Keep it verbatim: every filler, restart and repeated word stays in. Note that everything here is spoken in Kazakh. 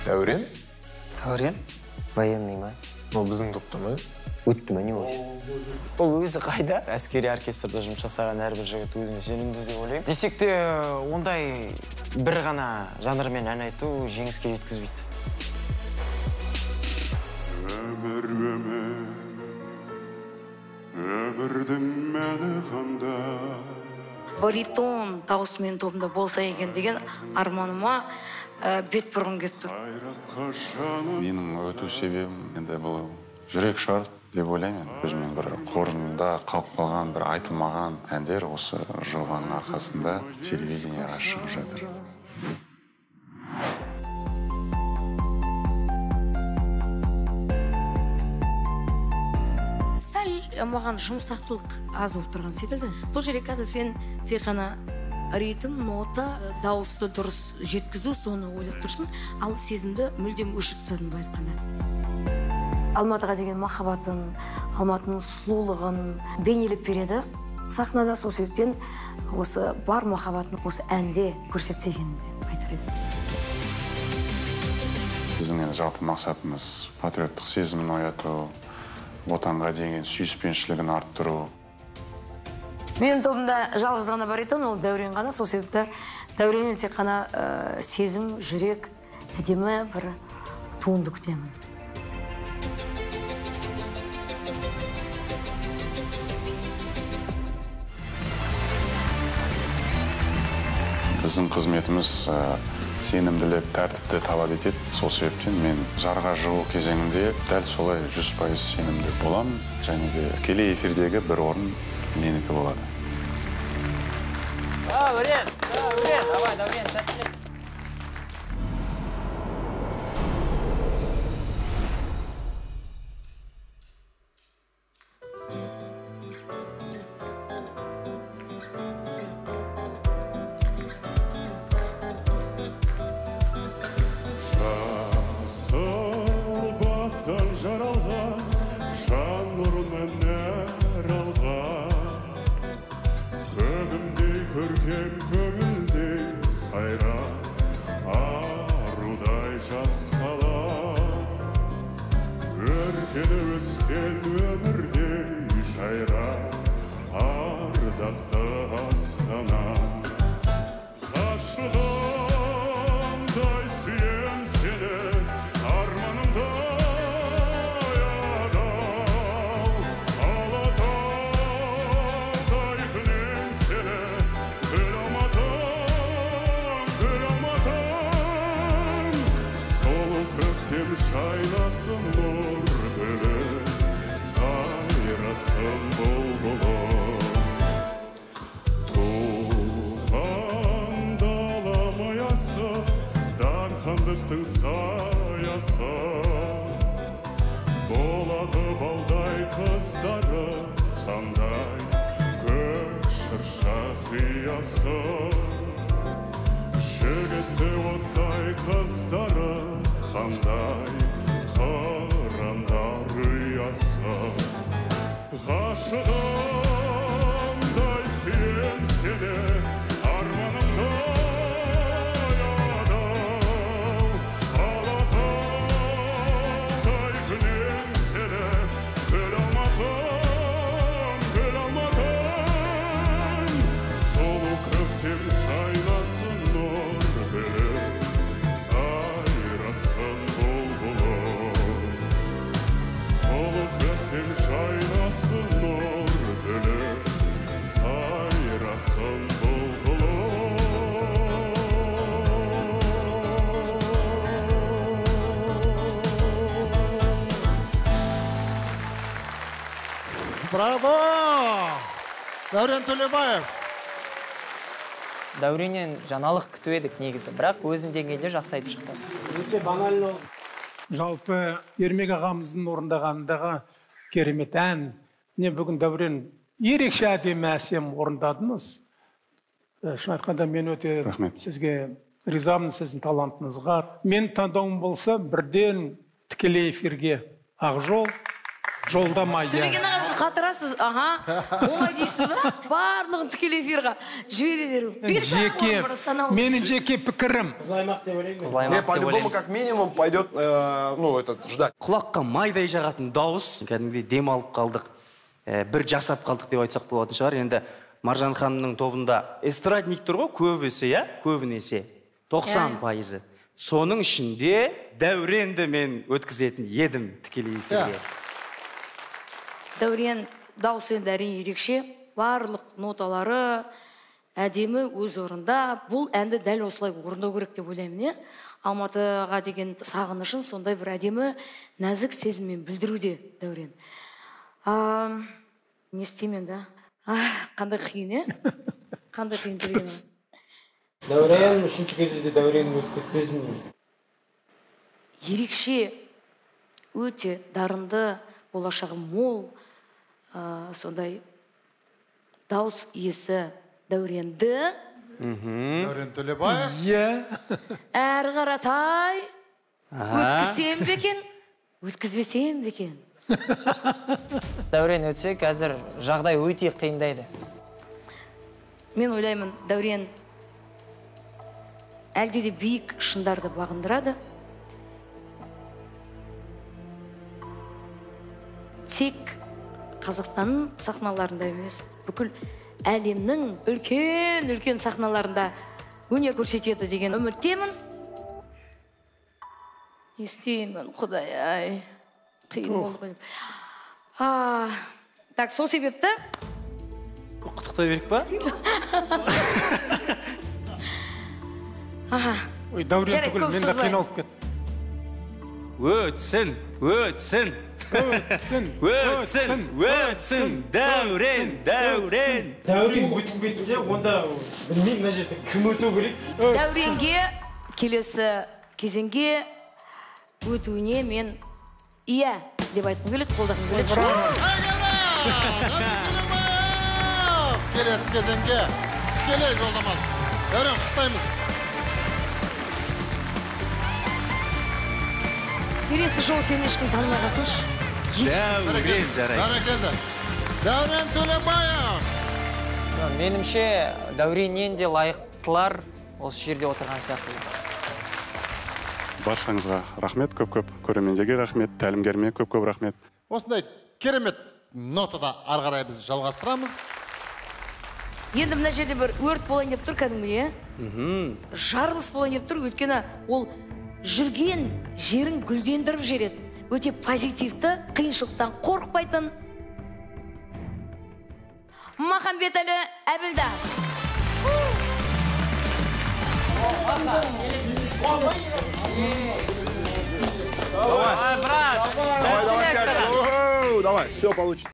Дәурен? Дәурен? Военный ма? Ол біздің топта ма? Өтті ма не ойшы? Ол өзі қайда? Әскери оркестрда жұмыс жасаған әрбір жігіт өзіне сенімді деп ойлаймын. Десек те ондай бір ғана жанрмен ән айту жеңіске жеткізбейді. Өмір өмір, өмірдің мәні қандай. Баритон дауысымен тобында болса екен деген арманыма бет бұрғым келіп тұр. Менің өту себебім енді бұл жүрек шығар деп ойлаймын. Өзімен бір қоржында қалып қалған, бір айтылмаған әндер осы жобаның арқасында телевидениеға шығып жатыр. Сәл маған жұмсақтылық аз болып тұрған секілді. Бұл жерде қазір сен тек қана ритм, нота, дауысты дұрыс жеткізу, соны ойлап тұрсың, ал сезімді мүлдем өшіріп тастадың былай айтқанда. Алматыға деген махаббатын, Алматының сұлулығын бейнелеп береді. Сахнада сол себептен осы бар махаббатын осы әнде көрсетсе екен деп айтар едім. Біздің енді жалпы мақсатымыз патриоттық сезімін ояту, отанға деген сүйіспеншілігін арттыру. Менің тобымда жалғыз ғана баритон, ол Дәурен ғана. Сол себепті Дәуреннен тек қана сезім, жүрек, әдемі бір туынды күтемін. Біздің қызметіміз сенімділік, тәртіпті талап етеді. Сол себептен мен жарға шығу кезеңінде дәл солай жүз пайыз сенімді боламын. Және де тікелей эфирдегі бір орын менікі болады. Дәурен, Дәурен, давай, Дәурен, сәттілік. Браво! Дәурен Төлебаев. Дәуреннен жаңалық күтіп едік негізі, бірақ өзінің деңгейінде жақсы айтып шықты. Өте банально. Жалпы Ермек ағамыздың орындағандағы керемет ән. Не бүгін Дәурен ерекше әдемі әсем орындадыңыз. Шын айтқанда мен өте сізге ризамын сіздің талантыңызға. Мен таңдауым болса бірден тікелей эфирге Ақжол. жолдама, иә. Төлеген аға, сіз қатырасыз, аға, оңай дейсіз бірақ, барлығын тікелей эфирға жібере беру. Жеке, менің жеке пікірім. Қызлаймақ деп ойлаймын. Не, по-любому, как минимум, пойдет, ну, этот, ждать. Құлаққа майдай жағатын дауыс, кәдімгідей дем алып қалдық, бір жасап қалдық деп айтсақ болатын шығар. Енді Маржан ханымның тобында эстрадник тұр ғой, көбісі, иә, көбінесе, тоқсан пайызы. Соның ішінде Дәуренді мен өткізетін едім тікелей эфирге. Дәурен дауысы енді әрине ерекше, барлық ноталары әдемі өз орында. Бұл әнді дәл осылай орындау керек деп ойлаймын, не? Алматыға деген сағынышын сондай бір әдемі нәзік сезіммен білдіруде, Дәурен. Не істеймін, да? Қандай қиын, е? Қандай қиын беремін. Дәурен, үшінші кезінде Дәурен өтіп кетпесін. Ерекше, өте дарынды, болашағы мол, сондай дауыс иесі Дәуренді. Дәурен Төлебаев. Әрі қаратай, өткізсем бекен, өткізбесем бекен. Дәурен өтсе, қазір жағдай өте қиындайды. Мен ойлаймын, Дәурен әлде де биік шыңдарды бағындырады. Тек Қазақстанның сахналарында емес, бүкіл әлемнің үлкен-үлкен сахналарында өнер көрсетеді деген үміттемін. Естеймін, Құдай, ай, қиын болды қойып. Так, сол себепті... Құттықтай берік ба? Ой, Дәурен түгіл, мен де қиналып кет. Өтсін, өтсін. Өтсін, өтсін, өтсін, Дәурен, Дәурен. Дәурен өтіп кетсе, онда білмеймін, мына жерде кім өту керек? Дәуренге келесі кезеңге өтуіне мен иә деп айтқым келеді, қолдағым келеді. Келесі кезеңге келе жолдамады. Дәурен, құттықтаймыз. Келесі жол сен ешкім танымағасыншы. Дәурен жарайсың. Бәрекелді. Дәурен Төлебаев. Менімше, Дәуреннен де лайықтылар осы жерде отырған сияқты. Баршаңызға рахмет, көп-көп. Көрермендерге рахмет, тәлімгеріме көп-көп рахмет. Осындай керемет нотада ары қарай біз жалғастырамыз. Енді мына жерде бір өрт болайын деп тұр, кәдімгі, жарылыс болайын деп тұр, өйткені ол жүрген жерін гүлдендіріп жереді. Өте позитивті, қиыншылықтан қорықпайтын. Махамбетәлі Әбілда. Давай, брат! Давай, давай, все получится.